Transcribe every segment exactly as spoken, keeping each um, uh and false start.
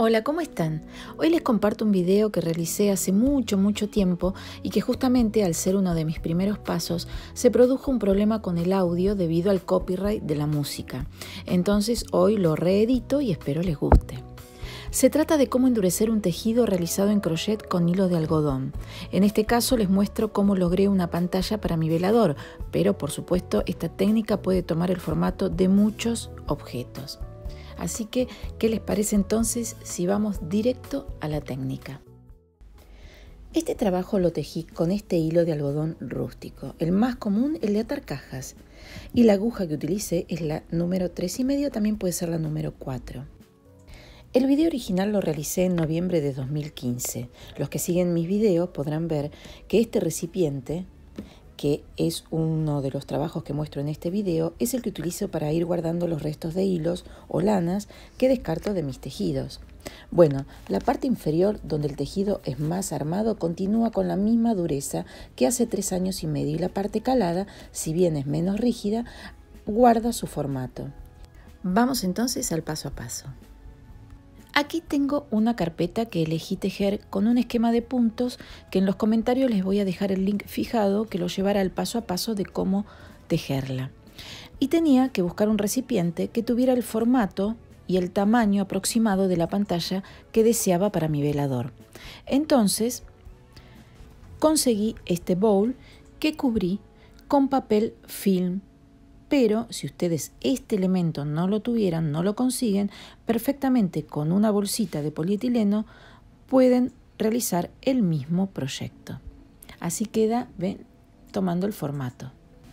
Hola, ¿cómo están? Hoy les comparto un video que realicé hace mucho, mucho tiempo y que justamente al ser uno de mis primeros pasos se produjo un problema con el audio debido al copyright de la música. Entonces hoy lo reedito y espero les guste. Se trata de cómo endurecer un tejido realizado en crochet con hilo de algodón. En este caso les muestro cómo logré una pantalla para mi velador, pero por supuesto esta técnica puede tomar el formato de muchos objetos. Así que, ¿qué les parece entonces si vamos directo a la técnica? Este trabajo lo tejí con este hilo de algodón rústico, el más común, el de atar cajas. Y la aguja que utilicé es la número tres y medio, también puede ser la número cuatro. El video original lo realicé en noviembre de dos mil quince. Los que siguen mis videos podrán ver que este recipiente, que es uno de los trabajos que muestro en este video, es el que utilizo para ir guardando los restos de hilos o lanas que descarto de mis tejidos. Bueno, la parte inferior, donde el tejido es más armado, continúa con la misma dureza que hace tres años y medio, y la parte calada, si bien es menos rígida, guarda su formato. Vamos entonces al paso a paso. Aquí tengo una carpeta que elegí tejer con un esquema de puntos que en los comentarios les voy a dejar el link fijado que lo llevará al paso a paso de cómo tejerla. Y tenía que buscar un recipiente que tuviera el formato y el tamaño aproximado de la pantalla que deseaba para mi velador. Entonces conseguí este bowl que cubrí con papel film. Pero si ustedes este elemento no lo tuvieran, no lo consiguen, perfectamente con una bolsita de polietileno pueden realizar el mismo proyecto. Así queda, ven, tomando el formato.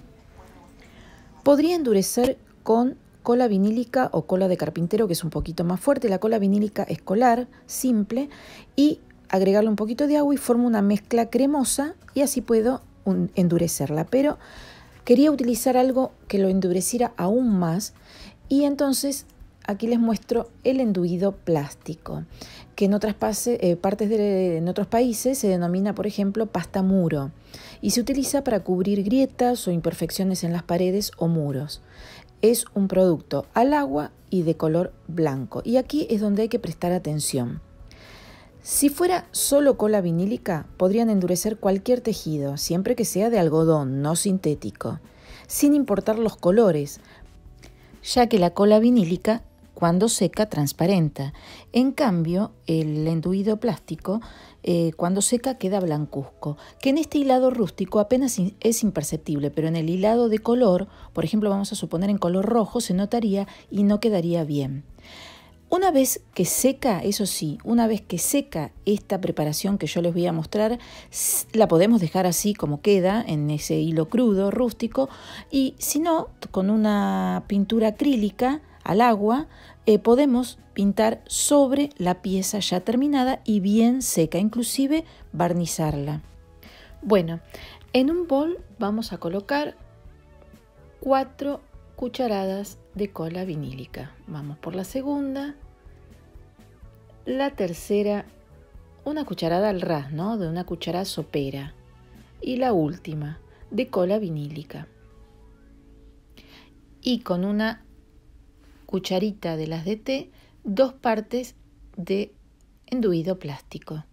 Podría endurecer con cola vinílica o cola de carpintero, que es un poquito más fuerte. La cola vinílica escolar, simple, y agregarle un poquito de agua y formo una mezcla cremosa y así puedo un, endurecerla. Pero quería utilizar algo que lo endureciera aún más y entonces aquí les muestro el enduido plástico, que en otras pase, eh, partes de en otros países se denomina, por ejemplo, pasta muro y se utiliza para cubrir grietas o imperfecciones en las paredes o muros. Es un producto al agua y de color blanco y aquí es donde hay que prestar atención. Si fuera solo cola vinílica, podrían endurecer cualquier tejido, siempre que sea de algodón, no sintético, sin importar los colores, ya que la cola vinílica, cuando seca, transparenta. En cambio, el enduido plástico, eh, cuando seca, queda blancuzco, que en este hilado rústico apenas es imperceptible, pero en el hilado de color, por ejemplo, vamos a suponer en color rojo, se notaría y no quedaría bien. Una vez que seca, eso sí, una vez que seca esta preparación que yo les voy a mostrar, la podemos dejar así como queda, en ese hilo crudo, rústico, y si no, con una pintura acrílica al agua, eh, podemos pintar sobre la pieza ya terminada y bien seca, inclusive barnizarla. Bueno, en un bol vamos a colocar cuatro cucharadas de cola vinílica. Vamos por la segunda. La tercera, una cucharada al ras, ¿no? De una cucharada sopera. Y la última, de cola vinílica. Y con una cucharita de las de té, dos partes de enduido plástico.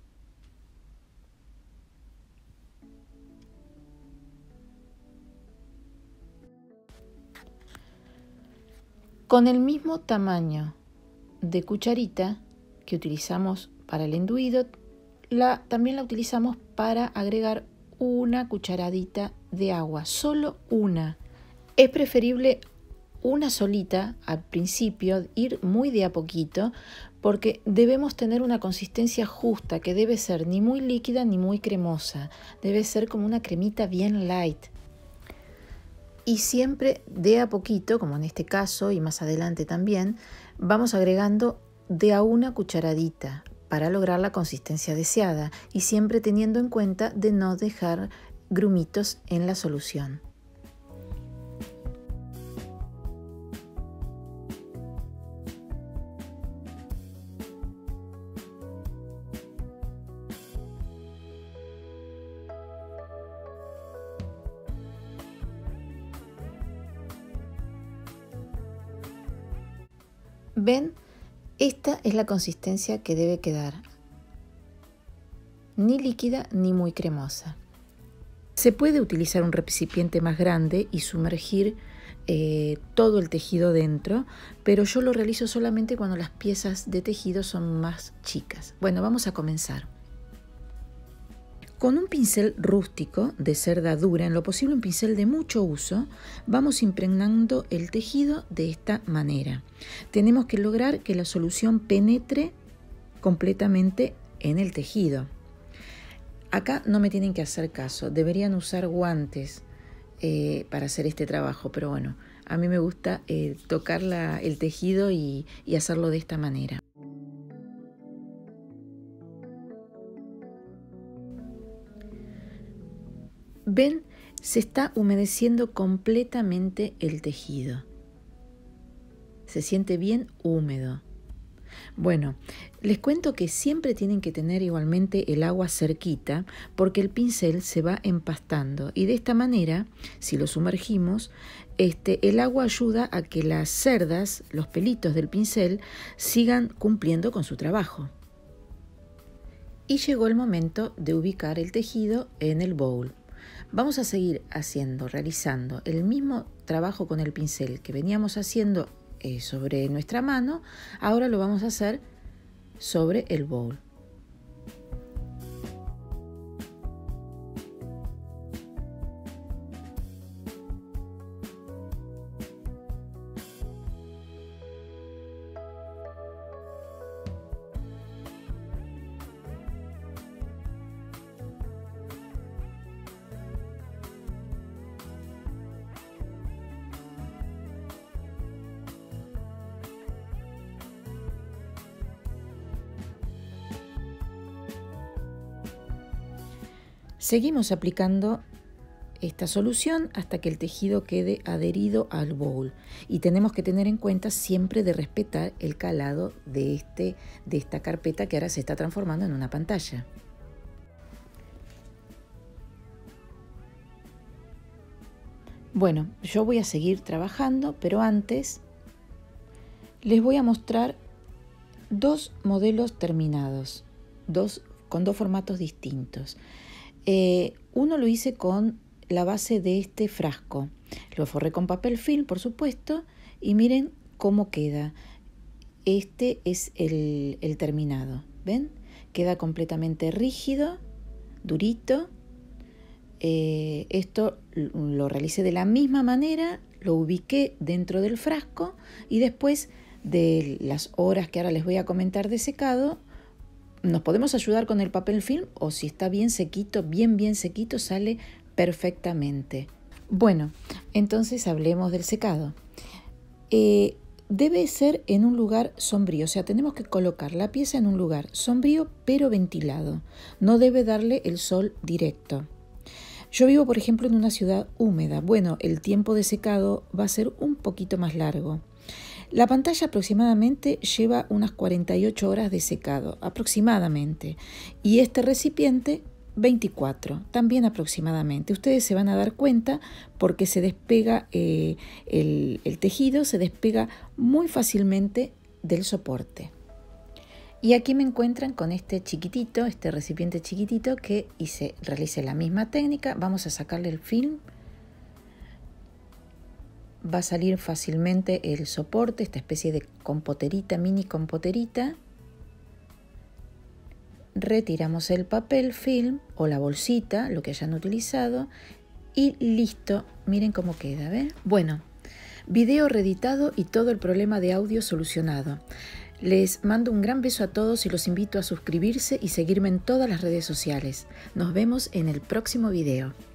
Con el mismo tamaño de cucharita que utilizamos para el enduido, la, también la utilizamos para agregar una cucharadita de agua, solo una. Es preferible una solita al principio, ir muy de a poquito, porque debemos tener una consistencia justa, que debe ser ni muy líquida ni muy cremosa, debe ser como una cremita bien light. Y siempre de a poquito, como en este caso y más adelante también, vamos agregando de a una cucharadita para lograr la consistencia deseada y siempre teniendo en cuenta de no dejar grumitos en la solución. ¿Ven? Esta es la consistencia que debe quedar, ni líquida ni muy cremosa. Se puede utilizar un recipiente más grande y sumergir eh, todo el tejido dentro, pero yo lo realizo solamente cuando las piezas de tejido son más chicas. Bueno, vamos a comenzar. Con un pincel rústico de cerda dura, en lo posible un pincel de mucho uso, vamos impregnando el tejido de esta manera. Tenemos que lograr que la solución penetre completamente en el tejido. Acá no me tienen que hacer caso, deberían usar guantes eh, para hacer este trabajo, pero bueno, a mí me gusta eh, tocar la, el tejido y, y hacerlo de esta manera. ¿Ven? Se está humedeciendo completamente el tejido. Se siente bien húmedo. Bueno, les cuento que siempre tienen que tener igualmente el agua cerquita porque el pincel se va empastando y de esta manera, si lo sumergimos, este, el agua ayuda a que las cerdas, los pelitos del pincel, sigan cumpliendo con su trabajo. Y llegó el momento de ubicar el tejido en el bowl. Vamos a seguir haciendo, realizando el mismo trabajo con el pincel que veníamos haciendo eh, sobre nuestra mano, ahora lo vamos a hacer sobre el bowl. Seguimos aplicando esta solución hasta que el tejido quede adherido al bowl y tenemos que tener en cuenta siempre de respetar el calado de, este, de esta carpeta que ahora se está transformando en una pantalla. Bueno, yo voy a seguir trabajando, pero antes les voy a mostrar dos modelos terminados, dos, con dos formatos distintos. Eh, uno lo hice con la base de este frasco, lo forré con papel film, por supuesto, y miren cómo queda. Este es el, el terminado, ¿ven? Queda completamente rígido, durito. Eh, esto lo realicé de la misma manera, lo ubiqué dentro del frasco y después de las horas que ahora les voy a comentar de secado, nos podemos ayudar con el papel film o si está bien sequito, bien bien sequito, sale perfectamente. Bueno, entonces hablemos del secado. Eh, debe ser en un lugar sombrío, o sea, tenemos que colocar la pieza en un lugar sombrío pero ventilado. No debe darle el sol directo. Yo vivo, por ejemplo, en una ciudad húmeda. Bueno, el tiempo de secado va a ser un poquito más largo. La pantalla aproximadamente lleva unas cuarenta y ocho horas de secado, aproximadamente, y este recipiente veinticuatro, también aproximadamente. Ustedes se van a dar cuenta porque se despega eh, el, el tejido, se despega muy fácilmente del soporte. Y aquí me encuentran con este chiquitito, este recipiente chiquitito que hice, realicé la misma técnica. Vamos a sacarle el film. Va a salir fácilmente el soporte, esta especie de compoterita, mini compoterita. Retiramos el papel film o la bolsita, lo que hayan utilizado, y listo. Miren cómo queda, ¿ven? Bueno, video reeditado y todo el problema de audio solucionado. Les mando un gran beso a todos y los invito a suscribirse y seguirme en todas las redes sociales. Nos vemos en el próximo video.